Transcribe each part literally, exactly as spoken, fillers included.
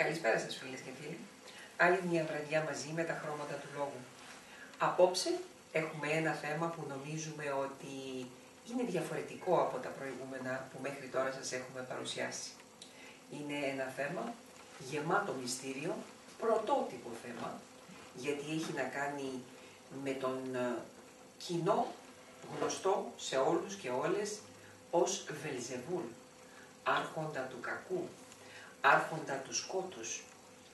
Καλησπέρα σας φίλες και φίλοι. Άλλη μια βραδιά μαζί με τα χρώματα του λόγου. Απόψε έχουμε ένα θέμα που νομίζουμε ότι είναι διαφορετικό από τα προηγούμενα που μέχρι τώρα σας έχουμε παρουσιάσει. Είναι ένα θέμα γεμάτο μυστήριο, πρωτότυπο θέμα, γιατί έχει να κάνει με τον κοινό γνωστό σε όλους και όλες ως Βελζεβούλ, άρχοντα του κακού, άρχοντα του σκότους.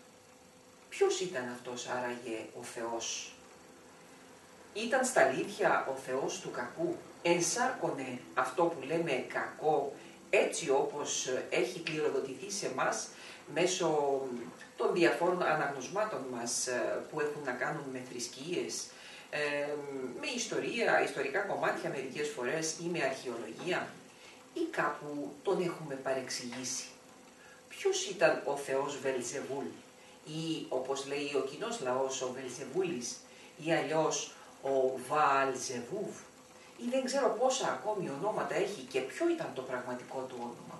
Ποιος ήταν αυτός άραγε ο Θεός? Ήταν στα αλήθεια ο Θεός του κακού? Ενσάρκωνε αυτό που λέμε κακό έτσι όπως έχει κληροδοτηθεί σε μας μέσω των διαφόρων αναγνωσμάτων μας που έχουν να κάνουν με θρησκείες, με ιστορία, ιστορικά κομμάτια μερικές φορές ή με αρχαιολογία, ή κάπου τον έχουμε παρεξηγήσει? Ποιος ήταν ο Θεός Βελζεβούλ, ή όπως λέει ο κοινός λαός ο Βελζεβούλης, ή αλλιώς ο Βααλζεβούβ, ή δεν ξέρω πόσα ακόμη ονόματα έχει και ποιο ήταν το πραγματικό του όνομα?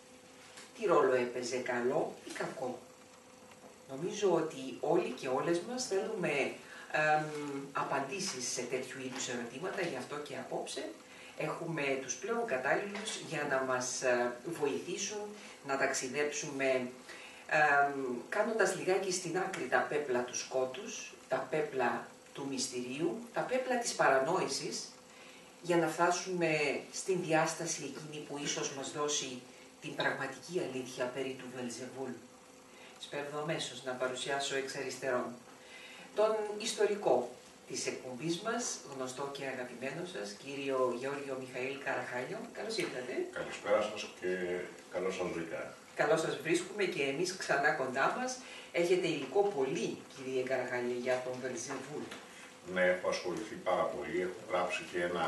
Τι ρόλο έπαιζε, καλό ή κακό? Νομίζω ότι όλοι και όλες μας θέλουμε εμ, απαντήσεις σε τέτοιου είδους ερωτήματα, γι' αυτό και απόψε έχουμε τους πλέον κατάλληλους για να μας βοηθήσουν να ταξιδέψουμε ε, κάνοντας λιγάκι στην άκρη τα πέπλα του σκότους, τα πέπλα του μυστηρίου, τα πέπλα της παρανόησης, για να φτάσουμε στην διάσταση εκείνη που ίσως μας δώσει την πραγματική αλήθεια περί του Βελζεβούλ. Σπέρδω αμέσως να παρουσιάσω εξ αριστερών τον ιστορικό της εκπομπής μας, γνωστό και αγαπημένο σας, κύριο Γεώργιο Μιχαήλ Καραχάλιο. Καλώς ήρθατε. Καλησπέρα σας και καλώς σας βρήκα. Καλώς σας βρίσκουμε και εμείς ξανά κοντά μας. Έχετε υλικό πολύ, κύριε Καραχάλιο, για τον Βελζεβούλ. Ναι, έχω ασχοληθεί πάρα πολύ. Έχω γράψει και ένα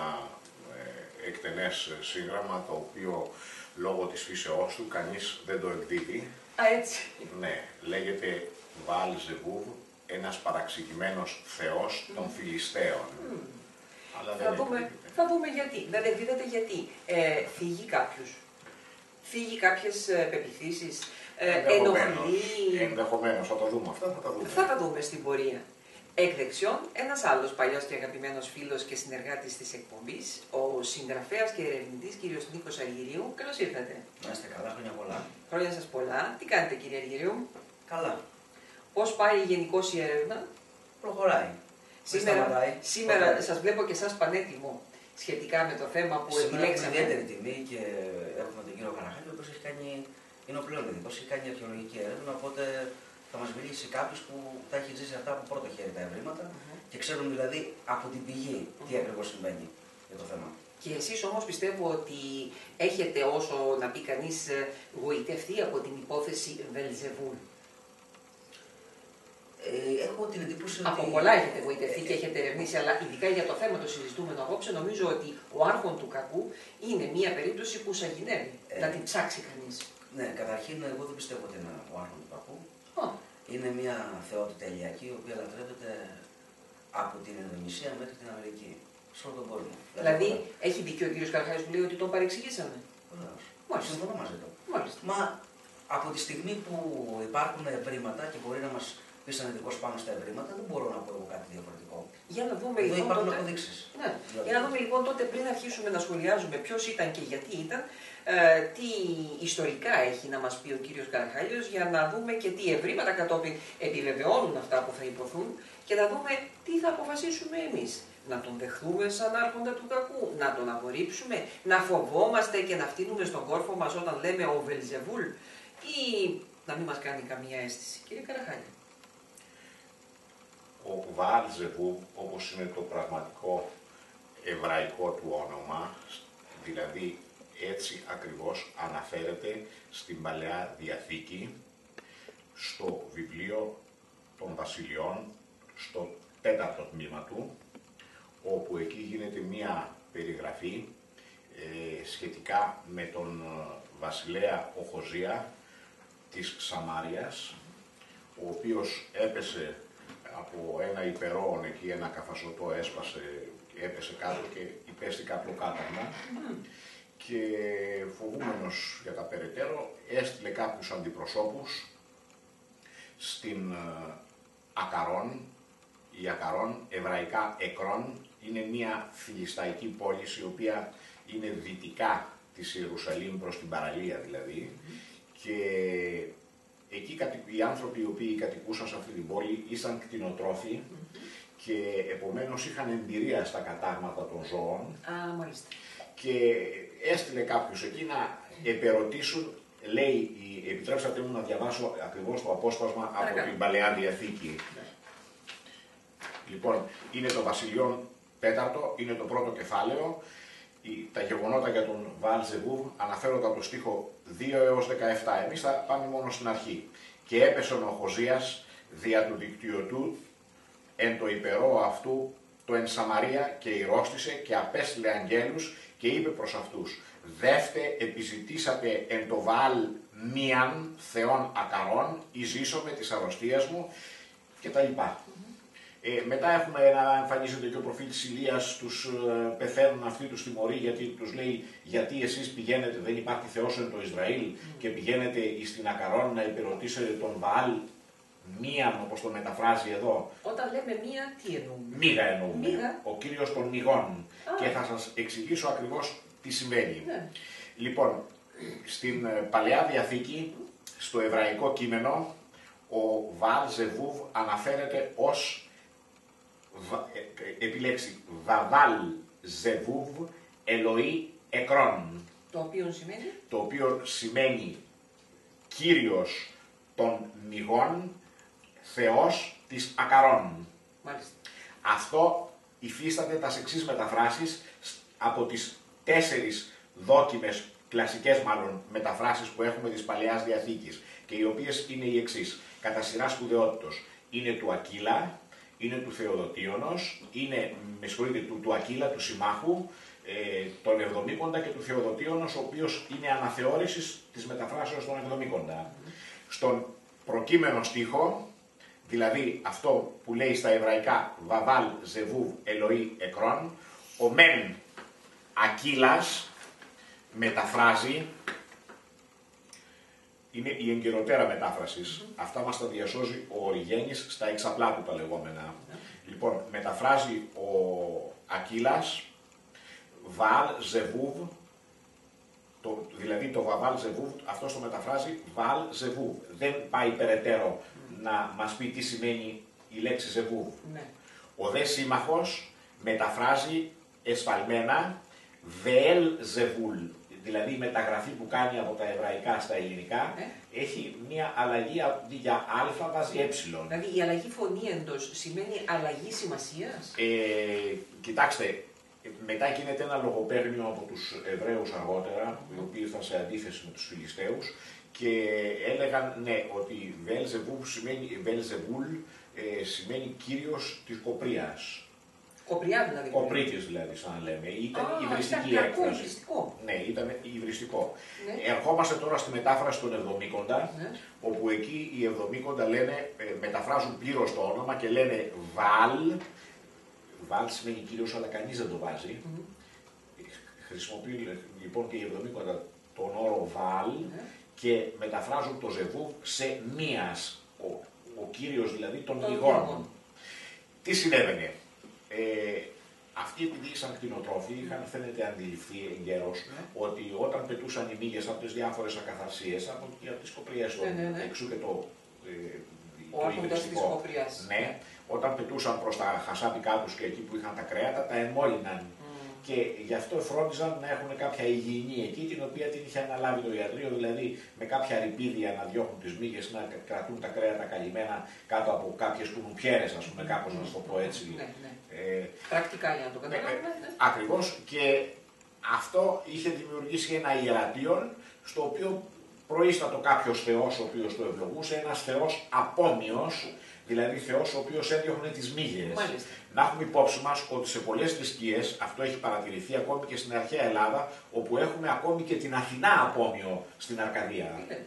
ε, εκτενές σύγγραμμα, το οποίο λόγω της φύσεώς του κανείς δεν το εκδίδει. Α, έτσι. Ναι, λέγεται Βααλζεβούβ, ένας παραξηγημένος θεός των Φιλιστέων. Mm. Αλλά θα, δεν δούμε, θα δούμε γιατί. Δεν εκδίδεται γιατί. Ε, φύγει κάποιους. Φύγει κάποιες ε, πεποιθήσεις. Ε, ενοχλεί. Ενδεχομένως, θα τα δούμε αυτά, θα τα δούμε. Θα τα δούμε στην πορεία. Εκ δεξιών, ένας άλλος παλιός και αγαπημένος φίλος και συνεργάτης της εκπομπής, ο συγγραφέας και ερευνητής κύριος Νίκος Αργυρίου. Καλώς ήρθατε. Να είστε καλά, χρόνια πολλά. Χρόνια σας πολλά. Τι κάνετε, κύριε Αργυρίου? Καλά. Πώς πάει γενικώς η έρευνα? Προχωράει. Σήμερα, σήμερα σας βλέπω και εσάς πανέτοιμο σχετικά με το θέμα που σήμερα επιλέξαμε. Έχουμε ιδιαίτερη τιμή και έχουμε τον κύριο Καραχάλιο, ο οποίος έχει κάνει, είναι ο πλέον ειδικός, έχει κάνει αρχαιολογική έρευνα, οπότε θα μας μιλήσει κάποιος που τα έχει ζήσει αυτά από πρώτο χέρι τα ευρήματα mm-hmm. και ξέρουν δηλαδή από την πηγή mm-hmm. τι ακριβώς συμβαίνει για το θέμα. Και εσείς όμως πιστεύω ότι έχετε, όσο να πει κανείς, γοητευτεί από την υπόθεση Βελζεβούλ. Ε, έχω την εντύπωση από ότι... πολλά έχετε βοηθευτεί και έχετε ερευνήσει, αλλά ειδικά για το θέμα το συζητούμενο απόψε, νομίζω ότι ο άρχον του κακού είναι μια περίπτωση που σαγηνεύει, ε, να την ψάξει κανείς. Ναι, καταρχήν εγώ δεν πιστεύω ότι είναι ο άρχον του κακού. Oh. Είναι μια θεότητα τελειακή, η οποία λατρεύεται από την Ινδονησία μέχρι την Αμερική, σε όλο τον κόσμο. Δηλαδή, έχει δίκιο ο κύριος Καραχάλιος που λέει ότι τον παρεξηγήσαμε? Βεβαίως. Μάλιστα. Συμφωνώ μαζί του. Μάλιστα. Μα από τη στιγμή που υπάρχουν ευρήματα και μπορεί να μας πει ανεδικός πάνω στα ευρήματα, δεν μπορώ να πω εγώ κάτι διαφορετικό. Για να δούμε Εδώ λοιπόν. υπάρχουν τότε... αποδείξεις. Ναι. Για να δούμε λοιπόν τότε, πριν αρχίσουμε να σχολιάζουμε ποιος ήταν και γιατί ήταν, ε, τι ιστορικά έχει να μας πει ο κύριος Καραχάλιος, για να δούμε και τι ευρήματα κατόπιν επιβεβαιώνουν αυτά που θα υποθούν και να δούμε τι θα αποφασίσουμε εμείς. Να τον δεχθούμε σαν άρχοντα του κακού, να τον απορρίψουμε, να φοβόμαστε και να φτύνουμε στον κόρφο μας όταν λέμε ο Βελζεβούλ, ή να μην μας κάνει καμία αίσθηση? Κύριε Καραχάλιο. Ο Βααλζεβούβ, όπως είναι το πραγματικό εβραϊκό του όνομα, δηλαδή έτσι ακριβώς αναφέρεται στην Παλαιά Διαθήκη, στο βιβλίο των Βασιλειών, στο τέταρτο τμήμα του, όπου εκεί γίνεται μία περιγραφή ε, σχετικά με τον βασιλέα Οχοζία της Σαμάριας, ο οποίος έπεσε από ένα υπερόον εκεί, ένα καφασωτό έσπασε, έπεσε κάτω και υπέστη κάποιο κάταγμα mm. και φοβούμενος για τα περαιτέρω έστειλε κάποιους αντιπροσώπους στην Ακαρών. Η Ακαρών, εβραϊκά Εκρών, είναι μια φιλισταϊκή πόλη η οποία είναι δυτικά της Ιερουσαλήμ, προς την παραλία δηλαδή, mm-hmm. και εκεί οι άνθρωποι οι οποίοι κατοικούσαν σε αυτή την πόλη ήσαν κτηνοτρόφοι mm-hmm. και επομένως είχαν εμπειρία στα κατάγματα των ζώων. Α, μάλιστα. Και έστειλε κάποιους εκεί να επερωτήσουν, λέει, επιτρέψατε μου να διαβάσω ακριβώς το απόσπασμα από την Παλαιά Διαθήκη. Ναι. Λοιπόν, είναι το Βασιλειόν τέταρτο, είναι το πρώτο κεφάλαιο. Τα γεγονότα για τον Βαάλ Ζεβούβ αναφέρονται από το στίχο δύο έως δεκαεπτά. Εμείς θα πάμε μόνο στην αρχή. Και έπεσε ο Οχοζίας δια του δικτυωτού εν το υπερό αυτού το εν Σαμαρία και ηρώστησε και απέστειλε αγγέλους και είπε προς αυτούς, δεύτε επιζητήσατε εν το Βαάλ μίαν θεών Ακαρών, εις με της αρρωστίας μου κτλ. Ε, μετά έχουμε να εμφανίζεται και ο προφήτης Ηλίας, τους ε, πεθαίνουν αυτοί τους τιμωρεί γιατί τους λέει γιατί εσείς πηγαίνετε, δεν υπάρχει Θεός εν το Ισραήλ mm. και πηγαίνετε στην Ακαρών να υπερωτήσετε τον Βαάλ μίαν, όπως το μεταφράζει εδώ. Όταν λέμε μία, τι εννοούμε? Μίγα εννοούμε, Μίγα. Ο Κύριος των μυγών. Ah. Και θα σας εξηγήσω ακριβώς τι συμβαίνει. Ναι. Λοιπόν, στην Παλαιά Διαθήκη, στο εβραϊκό κείμενο, ο Βαάλ Ζεβούβ αναφέρεται ως επιλέξει Βαβάλ Ζεβούβ Ελοή Εκρών. Το οποίο σημαίνει? Το οποίο σημαίνει Κύριος των μυγών, Θεός της Ακαρών. Μάλιστα. Αυτό υφίσταται τα εξής μεταφράσεις από τις τέσσερις δόκιμες, κλασικές μάλλον, μεταφράσεις που έχουμε της Παλαιάς Διαθήκης και οι οποίες είναι οι εξής. Κατά σειρά σπουδαιότητος. Είναι του Ακύλα, είναι του Θεοδοτίωνος, είναι, με συγχωρείτε, του, του Ακύλα, του Συμμάχου, ε, τον Εβδομήκοντα και του Θεοδοτίωνος, ο οποίος είναι αναθεώρησης της μεταφράσεως των Εβδομήκοντα. Mm-hmm. Στον προκείμενο στίχο, δηλαδή αυτό που λέει στα εβραϊκά Βαβάλ Ζεβούβ Ελοή Εκρών, ο μεν Ακύλας μεταφράζει, είναι η εγκαιροτέρα μετάφραση. Mm-hmm. Αυτά μας τα διασώζει ο Οριγένης στα εξαπλά του τα λεγόμενα. Mm-hmm. Λοιπόν, μεταφράζει ο Ακύλας Βαάλ Ζεβούβ, το, δηλαδή το Βαβάλ Ζεβούβ, αυτό το μεταφράζει Βαάλ Ζεβούβ. Δεν πάει περαιτέρω mm-hmm. να μας πει τι σημαίνει η λέξη Ζεβούβ. Mm-hmm. Ο δε σύμμαχος μεταφράζει εσφαλμένα Βεέλ Ζεβούλ. Δηλαδή η μεταγραφή που κάνει από τα εβραϊκά στα ελληνικά ε? έχει μια αλλαγή για α βάζει ε. Δηλαδή η αλλαγή φωνήεντος σημαίνει αλλαγή σημασίας. Ε, κοιτάξτε, μετά γίνεται ένα λογοπαίγνιο από τους Εβραίους αργότερα, οι οποίοι ήρθαν σε αντίθεση με τους Φιλιστέους και έλεγαν ναι, ότι Βελζεβούλ σημαίνει, Βελζεβούλ, ε, σημαίνει κύριος της Κοπρίας. Κοπριά δηλαδή. Κοπρίτης δηλαδή, σαν να λέμε. Ήταν ah, υβριστική ήταν έκφραση. Υβριστικό. Ναι, ήταν υβριστικό. Ναι. Ερχόμαστε τώρα στη μετάφραση των Εβδομήκοντα, ναι. όπου εκεί οι Εβδομήκοντα λένε, ε, μεταφράζουν πλήρως το όνομα και λένε Βαλ. Βαλ σημαίνει κύριος, αλλά κανείς δεν το βάζει. Mm-hmm. Χρησιμοποιούν λοιπόν και οι Εβδομήκοντα τον όρο Βαλ ναι. και μεταφράζουν το Ζεβούβ σε μίας. Ο, ο κύριος δηλαδή των μυγών. Τι συνέβαινε? Ε, αυτοί επειδή ήσαν κτηνοτρόφοι είχαν φαίνεται αντιληφθεί εγκαίρως ναι. ότι όταν πετούσαν οι μύγες από τις διάφορες ακαθαρσίες, από, από τις κοπριές των ναι, ναι, ναι. εξού και το, ε, το υβριστικό, ναι, όταν πετούσαν προς τα χασάπικά τους και εκεί που είχαν τα κρέατα, τα εμόλυναν. Mm. Και γι' αυτό φρόντιζαν να έχουν κάποια υγιεινή εκεί, την οποία την είχε αναλάβει το ιατρείο, δηλαδή με κάποια ρηπίδια να διώχνουν τις μύγες, να κρατούν τα κρέατα καλυμμένα κάτω από κάποιες κουνουπιέρες, ας πούμε, κάπως mm. να το πω έτσι. Ναι, ναι. Ε, Πρακτικά για να το καταλάβουμε. Ε, ε, ακριβώς, και αυτό είχε δημιουργήσει ένα ιερατείον, στο οποίο προείστατο κάποιος θεός ο οποίος το ευλογούσε, ένας θεός απόμοιος, δηλαδή θεός ο οποίος έδιωχνε τις μύγες. Μάλιστα. Να έχουμε υπόψη μας ότι σε πολλές θρησκείες, αυτό έχει παρατηρηθεί ακόμη και στην αρχαία Ελλάδα, όπου έχουμε ακόμη και την Αθηνά απόμοιο στην Αρκαδία. Είναι.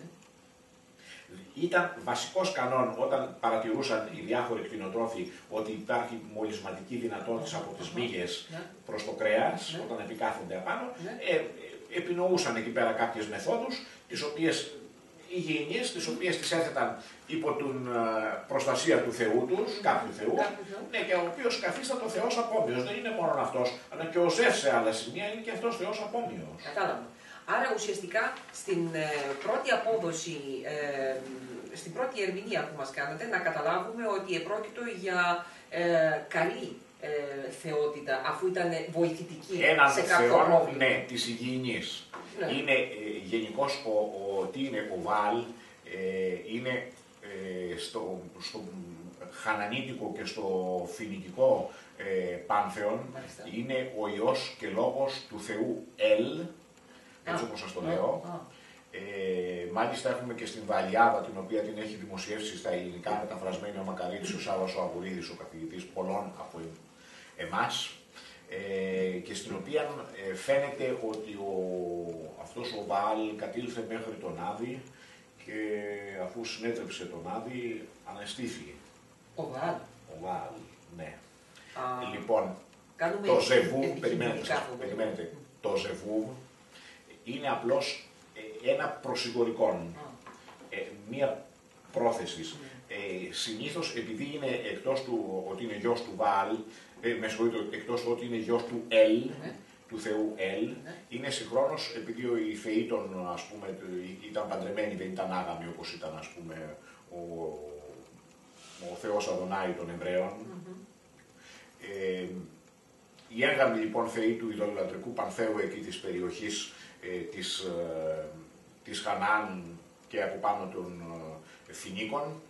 Ήταν βασικός κανόν όταν παρατηρούσαν οι διάφοροι κτηνοτρόφοι ότι υπάρχει μολυσματική δυνατότητα από τις μύγες ναι. προς το κρέας, ναι. όταν επικάθονται απάνω, ναι. ε, επινοούσαν εκεί πέρα κάποιες μεθόδους, τις οποίες υγιεινείς, τις οποίες τις έθεταν υπό την προστασία του Θεού τους, κάποιου Θεού, ναι, και ο οποίος καθίσταται ο Θεός απόμοιος. Δεν είναι μόνο αυτός, αλλά και ο Ζεύ σε άλλα σημεία είναι και αυτός Θεός απόμοιος. Κατάλαβα. Άρα ουσιαστικά στην ε, πρώτη απόδοση, ε, στην πρώτη ερμηνεία που μας κάνατε, να καταλάβουμε ότι επρόκειτο για ε, καλή ε, θεότητα, αφού ήταν βοηθητική έναν σε κάποιο θεό, πρόβλημα. ναι, της υγιεινής. Ναι. Είναι ε, γενικώς ο, ο, τι είναι ο Βάλ, ε, είναι ε, στο, στο χανανίτικο και στο φοινικικό ε, πάνθεον, Μάλιστα. είναι ο Υιός και Λόγος του Θεού Ελ, έτσι όπως σας το λέω. Α, α. Ε, μάλιστα έχουμε και στην Βαλιάδα, την οποία την έχει δημοσιεύσει στα ελληνικά, μεταφρασμένη ο Μακαρίτης, ο Σάββας ο Αγουρίδης, ο καθηγητής πολλών από εμάς, ε, και στην οποία ε, φαίνεται ότι ο, αυτός ο Βαάλ κατήλθε μέχρι τον Άδη και αφού συνέτρεψε τον Άδη αναστήθη. Ο Βαάλ. Ο Βαάλ, ναι. Α, Λοιπόν, κάνουμε το Ζεβούβ, επιχειρηματικά περιμένετε, αυτό. περιμένετε, το Ζεβούβ είναι απλώς ε, ένα προσηγορικόν, ε, μία πρόθεση. Ε, συνήθως, επειδή είναι εκτός του ότι είναι γιος του Βαάλ, ε, με συγχωρείτε, εκτός του ότι είναι γιος του Ελ, Ναι. του Θεού Ελ, Ναι. είναι συγχρόνως, επειδή οι θεοί των, ας πούμε, ήταν παντρεμένοι, δεν ήταν άγαμοι όπως ήταν, ας πούμε, ο, ο Θεός Αδωνάη των Εβραίων. Ε, οι έγγαμοι λοιπόν θεοί του ειδωλολατρικού πανθέου εκεί της περιοχής ε, της, ε, της Χανάν και από πάνω των ε, Φινίκων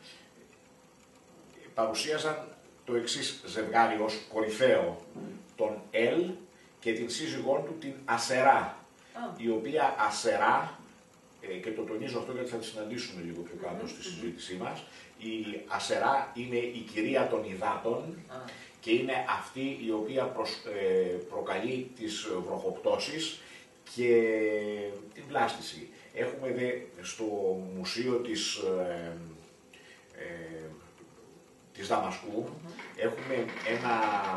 παρουσίαζαν το εξής ζευγάρι ως κορυφαίο, τον Ελ και την σύζυγόν του την Ασερά, η οποία Ασερά, ε, και το τονίζω αυτό γιατί θα τη συναντήσουμε λίγο πιο κάτω στη συζήτησή μας, η Ασερά είναι η κυρία των υδάτων και είναι αυτή η οποία προσ, ε, προκαλεί τις βροχοπτώσεις και την βλάστηση. Έχουμε δε στο μουσείο της, ε, ε, της Δαμασκού, έχουμε ένα,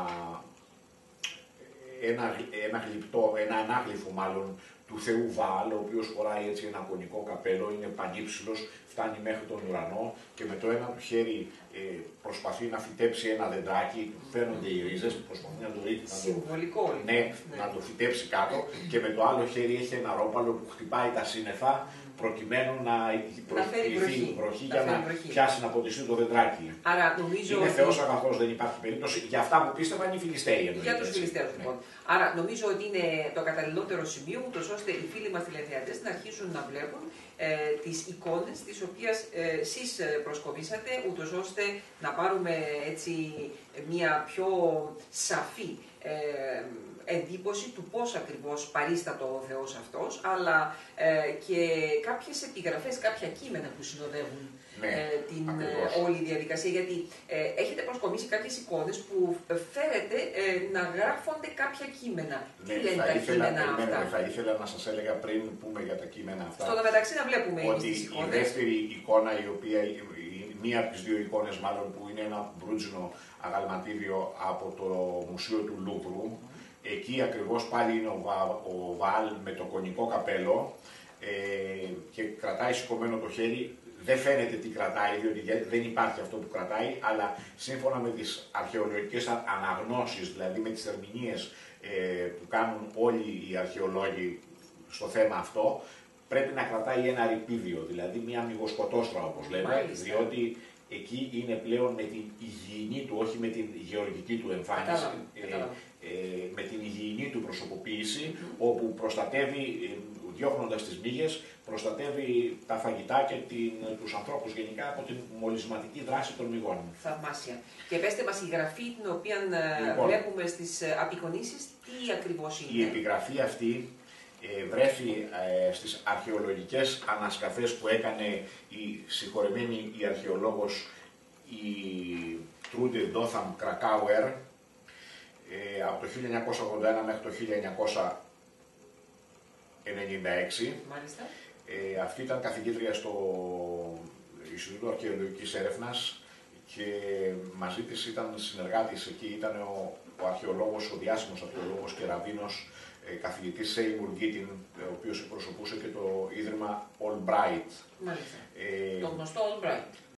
ένα, ένα γλυπτό, ένα ανάγλυφο μάλλον του Θεού Βαάλ, ο οποίος φοράει έτσι ένα κονικό καπέλο, είναι πανύψηλος, φτάνει μέχρι τον ουρανό και με το ένα του χέρι ε, προσπαθεί να φυτέψει ένα δεντράκι, φαίνονται οι ρίζες, προσπαθεί να το ρίξει, να Συμβολικό, το, ναι, ναι. να το φυτέψει κάτω και με το άλλο χέρι έχει ένα ρόπαλο που χτυπάει τα σύννεφα προκειμένου να προηγηθεί βροχή για να βροχή. Πιάσει να ποτιστεί το δεντράκι. Άρα, νομίζω είναι ότι... Θεός αγαθός, δεν υπάρχει περίπτωση. Για αυτά που πίστευαν οι Φιλιστέοι. Για τους Φιλιστέους, ναι. Λοιπόν. Άρα, νομίζω ότι είναι το καταλληλότερο σημείο, ούτως ώστε οι φίλοι μας τηλεθεατές να αρχίσουν να βλέπουν ε, τις εικόνες τις οποίες ε, εσείς προσκομίσατε, ούτως ώστε να πάρουμε έτσι μια πιο σαφή ε, εντύπωση του πώς ακριβώς παρίστατο ο Θεός αυτός, αλλά ε, και κάποιες επιγραφές, κάποια κείμενα που συνοδεύουν ναι, ε, την ακριβώς. όλη διαδικασία, γιατί ε, έχετε προσκομίσει κάποιες εικόνες που φέρετε ε, να γράφονται κάποια κείμενα. Ναι, τι λένε θα τα ήθελα, κείμενα αυτά? Θα ήθελα να σας έλεγα πριν πούμε για τα κείμενα αυτά. Στο μεταξύ να βλέπουμε ότι τις εικόνες. Η δεύτερη εικόνα, η οποία, η, μία από τις δύο εικόνες μάλλον, που είναι ένα μπρούτζινο αγαλματίδιο από το Μουσείο του Λούβρου, εκεί ακριβώς πάλι είναι ο, Βα, ο Βαάλ με το κονικό καπέλο ε, και κρατάει σηκωμένο το χέρι. Δεν φαίνεται τι κρατάει, διότι δεν υπάρχει αυτό που κρατάει, αλλά σύμφωνα με τις αρχαιολογικές αναγνώσεις, δηλαδή με τις ερμηνείες ε, που κάνουν όλοι οι αρχαιολόγοι στο θέμα αυτό, πρέπει να κρατάει ένα ρηπίδιο, δηλαδή μια μυγοσκοτόστρα όπως λέμε, Μάλιστα. διότι εκεί είναι πλέον με την υγιεινή του, όχι με την γεωργική του εμφάνιση, Κατάλαβα. ε, ε, με την υγιεινή του προσωποποίηση, όπου προστατεύει, ε, διώχνοντας τις μύγες, προστατεύει τα φαγητά και την, τους ανθρώπους γενικά από την μολυσματική δράση των μυγών. Θαυμάσια. Και πέστε μας η γραφή την οποία Λοιπόν, βλέπουμε στις απεικονίσεις, τι ακριβώς είναι? Η επιγραφή αυτή ε, βρέθη ε, στις αρχαιολογικές ανασκαφές που έκανε η συγχωρεμένη η αρχαιολόγος η Τρούντε Ντόθαμ Κρακάουερ ε, από το χίλια εννιακόσια ογδόντα ένα μέχρι το χίλια εννιακόσια ενενήντα έξι. Μάλιστα. Ε, αυτή ήταν καθηγήτρια στο Ινστιτούτο Αρχαιολογικής Έρευνας και μαζί της ήταν συνεργάτης εκεί, ήταν ο, ο αρχαιολόγος, ο διάσημος αρχαιολόγος και ραβίνος ε, καθηγητής Σέιμουρ Γκίτιν, ο οποίος εκπροσωπούσε και το Ίδρυμα Albright. Μάλιστα. Ε, το γνωστό Albright.